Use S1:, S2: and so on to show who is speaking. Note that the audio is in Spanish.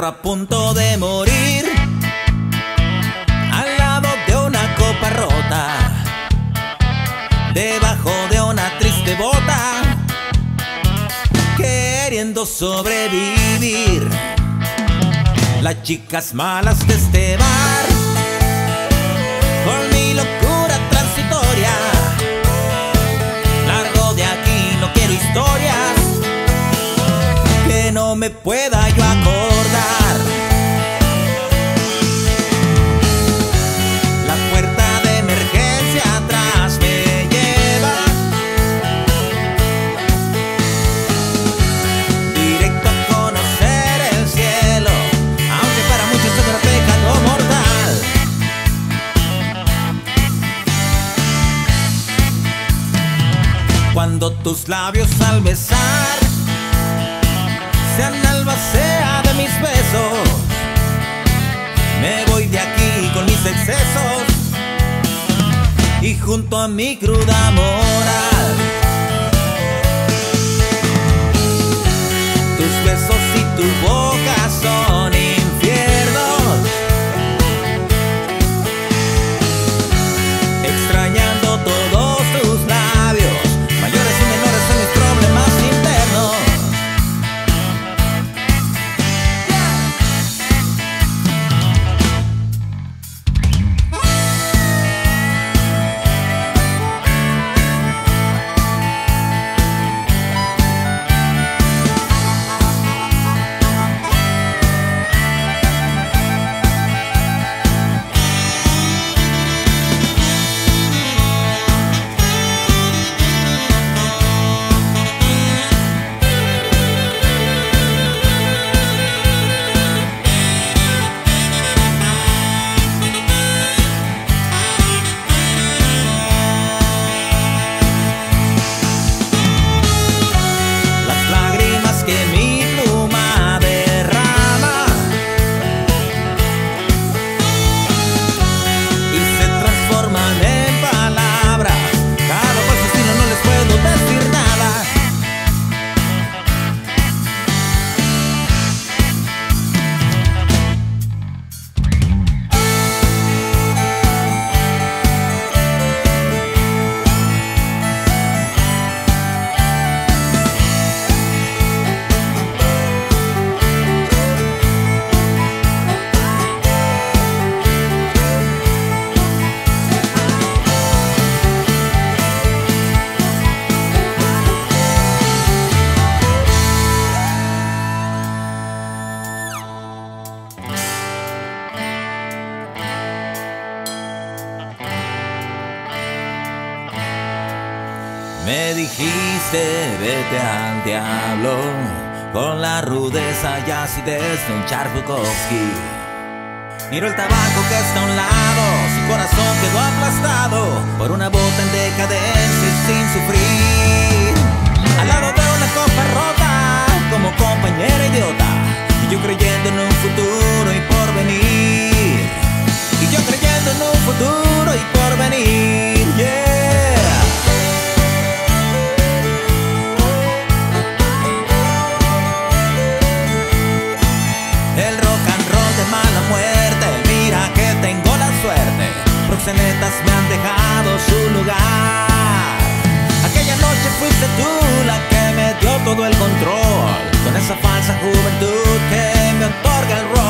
S1: perro a punto de morir, al lado de una copa rota, debajo de una triste bota, queriendo sobrevivir. Las chicas malas de este bar, con mi locura transitoria, largo de aquí, no quiero historias que no me pueda yo acordar. La puerta de emergencia atrás me lleva directo a conocer el cielo, aunque para muchos es un pecado mortal. Cuando tus labios al besar sean la albacea de mis besos, me voy de aquí con mis excesos y junto a mi cruda moral. Tus besos y tu boca son infiernos, extrañando todos tus labios, mayores y menores son mis problemas internos. Que mi pluma derrama y se transforman en palabras, cada cual su estilo, no les puedo decir nada. Me dijiste vete al diablo, con la rudeza y acidez de un Charbukovsky. Miro el tabaco que está a un lado, su corazón quedó aplastado por una bota en decadencia y sin sufrir. Al lado de una copa rota, como compañera idiota, y yo creyendo en un futuro y porvenir. Y yo creyendo en un futuro y porvenir, yeah. El rock and roll de mala muerte, mira que tengo la suerte, proxenetas me han dejado su lugar. Aquella noche fuiste tú la que me dio todo el control, con esa falsa juventud que me otorga el rock.